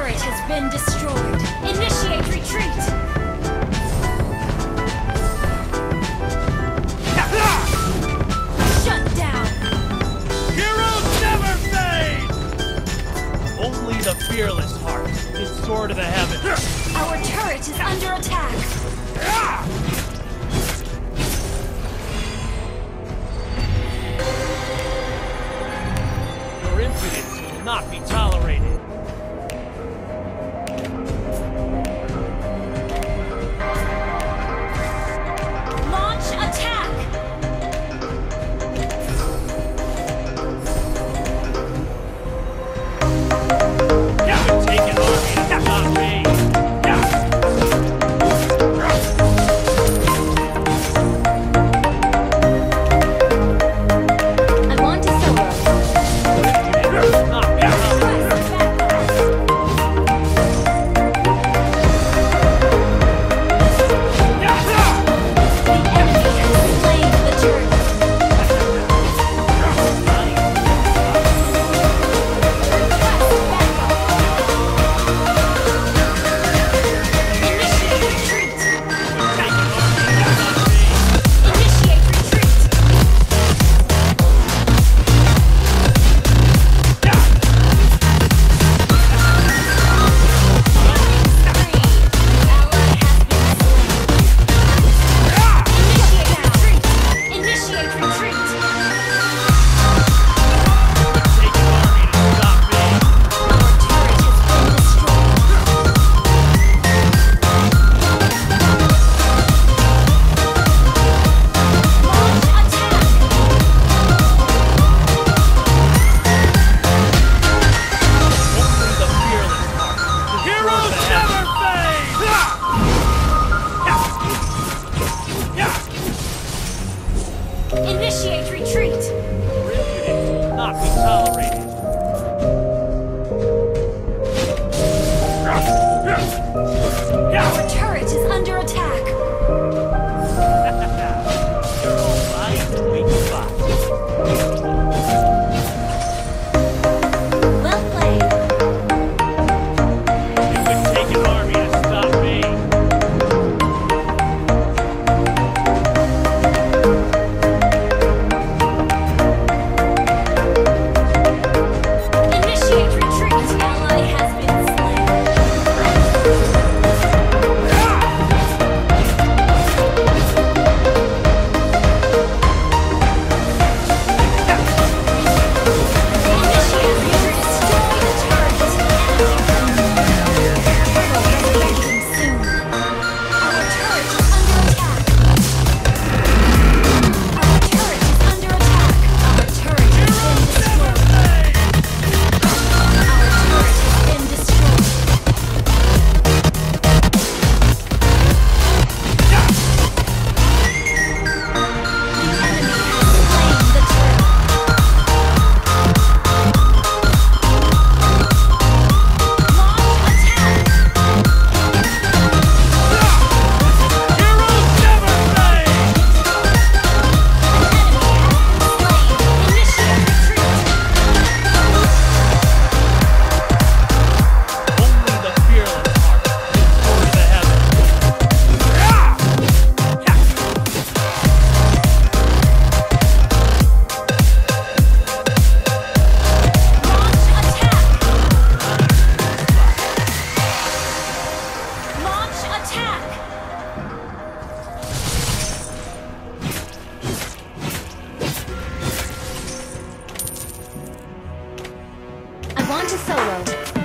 turret has been destroyed. Initiate retreat. Shut down. Heroes never fade! Only the fearless heart is sword of the heavens. Our turret is under attack. Your impudence will not be tolerated. Launch attack. You can take an army and not me. I want to solo. Impudence will not be tolerated. The enemy has slain the turret. Initiate retreat. Initiate retreat. Initiate retreat. Our turret has been destroyed. Launch attack. Heroes never fade! Initiate retreat. Your impudence will not be tolerated. Our turret is under attack. You're all right, weak spot. Well played. You could take an army to stop me. Initiate retreat. Ally has been slain. Initiate retreat. Destroy the turret. Turtle resurrecting soon. Our turret is under attack. Our turret is under attack. Our turret has been destroyed. Our turret has been destroyed. The enemy has slain the turret. Launch attack. Heroes never fade! Enemy has been slain. Initiate retreat. Only the fearless heart is sword of the heavens. Launch attack. Launch attack. I want to solo.